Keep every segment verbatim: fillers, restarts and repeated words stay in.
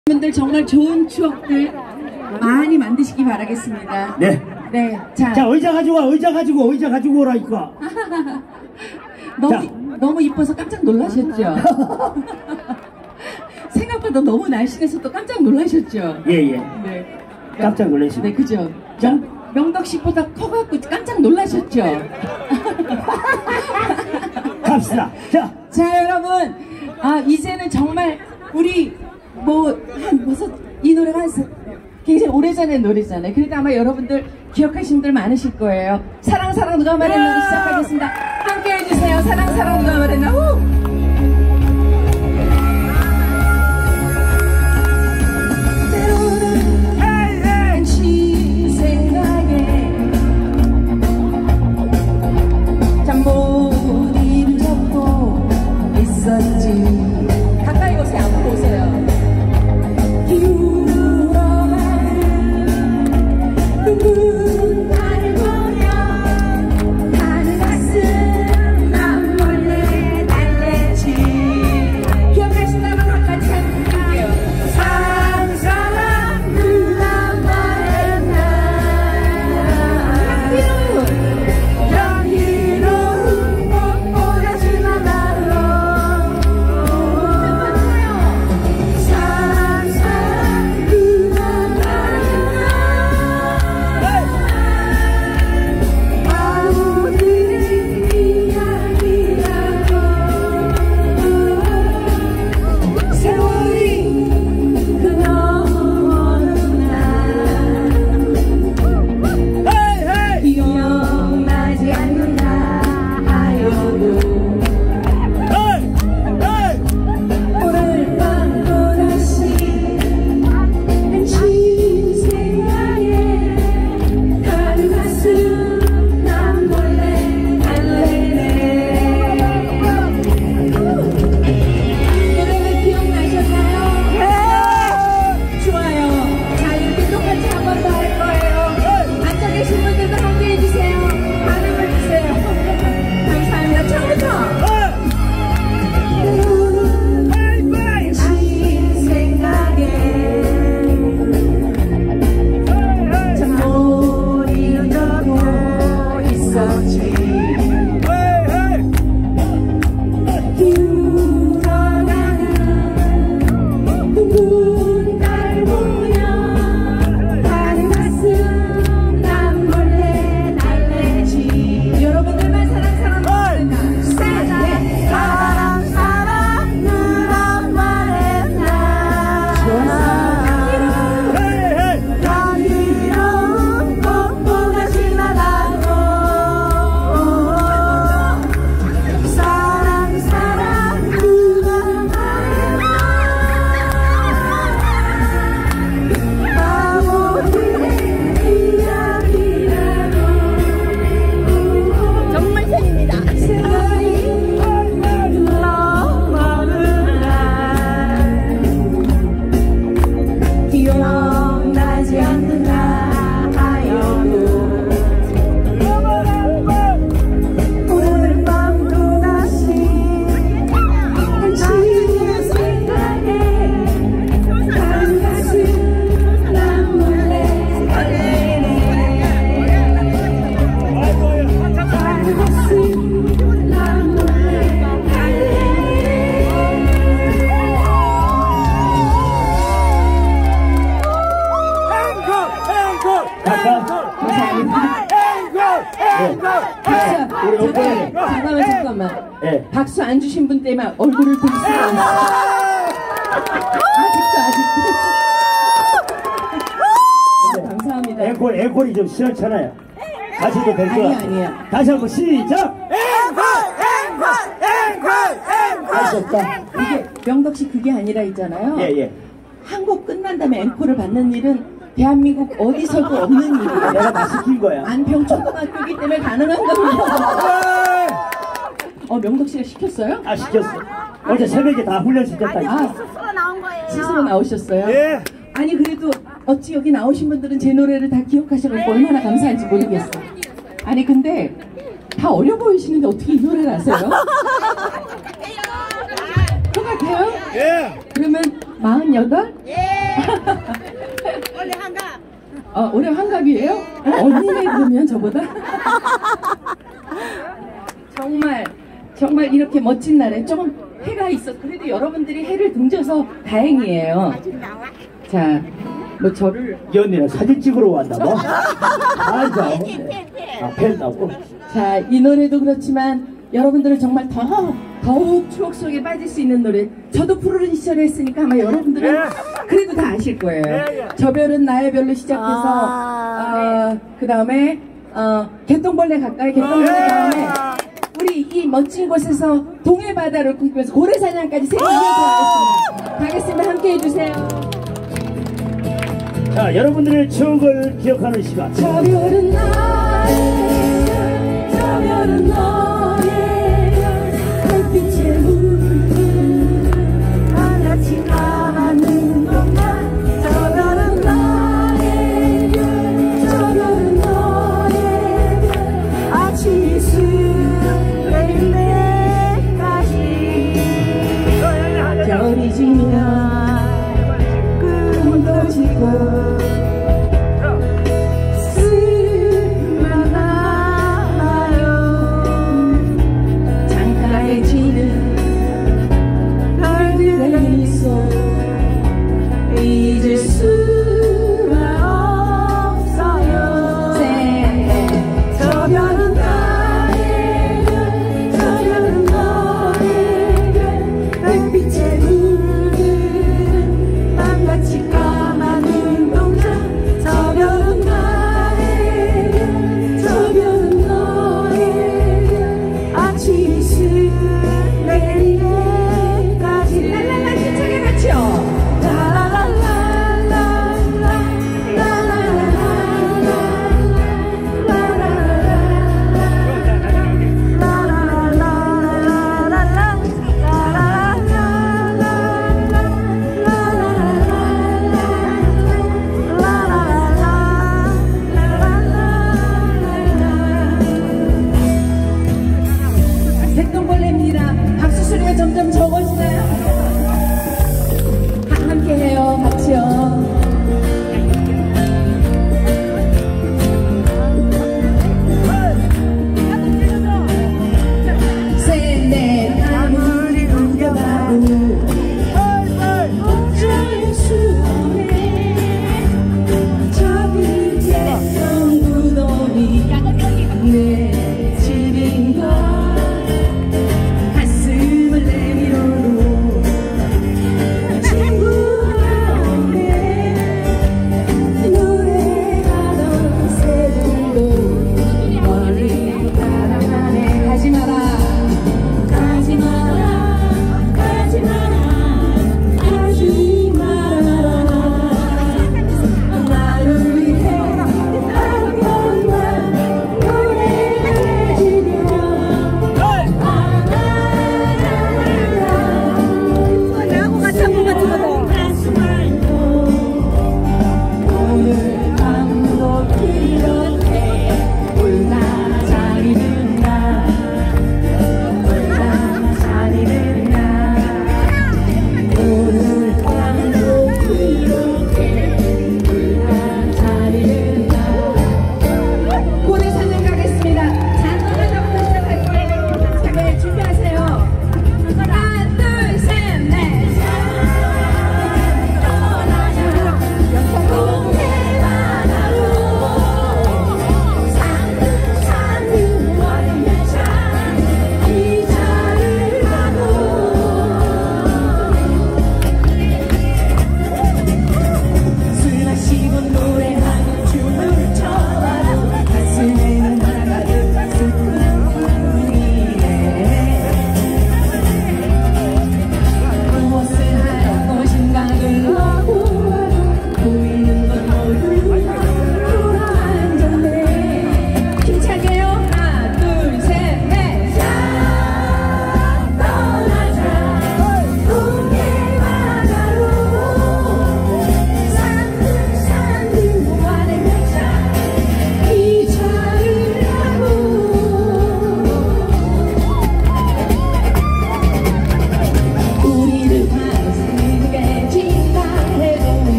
분들 정말 좋은 추억들 많이 만드시기 바라겠습니다. 네. 네. 자, 자 의자 가지고 와. 의자 가지고 의자 가지고 오라니까. 너무 자. 너무 이뻐서 깜짝 놀라셨죠? 생각보다 너무 날씬해서 또 깜짝 놀라셨죠? 예예. 네. 깜짝 놀라시네. 네, 그죠? 자. 명덕 씨보다 커갖고 깜짝 놀라셨죠? 갑시다. 자. 자, 여러분, 아 이제는 정말 우리 뭐 한 벌써 이 노래가 한 굉장히 오래전의 노래잖아요. 그러니까 아마 여러분들 기억하시는 분들 많으실 거예요. 사랑 사랑 누가 말했나로 시작하겠습니다. 함께 해주세요. 사랑 사랑 누가 말했나. 후! 가까이 오세요. 앞으로 오세요. 눈물 나를 보며 하늘 가슴 난 몰래 달래지. 기억하신다면 한 가지 잘 부탁드릴게요. 사랑 사랑 누가 말했나. 향기로운 꽃보다 진한 나로 사랑 사랑 누가 말했나. 잠깐만 잠깐만. 네. 박수 안 주신 분 때문에 얼굴을 볼 수가 없어. 아직도 아직도. 네, 감사합니다. 앵콜 앵콜이 좀 시원찮아요. 다시도 될 거야. 아니야 아니야. 다시 한번 시작. 앵콜 앵콜 앵콜 앵콜. 없다. 이게 명덕 씨 그게 아니라 있잖아요. 예예. 예. 한국 끝난 다음에 앵콜을 받는 일은 대한민국 어디서도 없는 일이에요. 내가 다 시킨 거야. 안평 초등학교이기 때문에 가능한 겁니다. 어, 명덕 씨가 시켰어요? 아 시켰어. 어제 새벽에 다 훈련시켰다. 아, 스스로 나온 거예요. 스스로 나오셨어요? 예. 아니 그래도 어찌 여기 나오신 분들은 제 노래를 다 기억하셔서 얼마나 감사한지 모르겠어. 아니 근데 다 어려 보이시는데 어떻게 이 노래를 아세요? 똑같아요? 예. 그러면 마흔여덟? 예. 원래 한가. 어, 올해 환갑이에요? 언니네 그러면 저보다? 정말 정말 이렇게 멋진 날에 조금 해가 있어. 그래도 여러분들이 해를 등져서 다행이에요. 자, 뭐 저를 이 언니는 사진 찍으러 왔나봐. 맞아. 아, 팬다고. 자, 이 노래도 그렇지만 여러분들은 정말 더 더욱 추억 속에 빠질 수 있는 노래. 저도 푸르른 시절에 했으니까 아마 여러분들은 그래도 다 아실 거예요. 저 별은 나의 별로 시작해서 어, 그 다음에 어, 개똥벌레 가까이 개똥벌레 다음에 우리 이 멋진 곳에서 동해바다를 꿈꾸면서 고래사냥까지 세 번 이어서 하겠습니다. 가겠습니다. 함께 해주세요. 자, 여러분들의 추억을 기억하는 시간. 저 별은 나의 별, 저 별은 너의 별, 별빛에 물든 하나씩 가는 것만. 저 별은 나의 별, 저 별은 너의 별, 아침이 스릴 때까지 별이 지면 꿈도 지고 쓰러나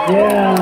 예.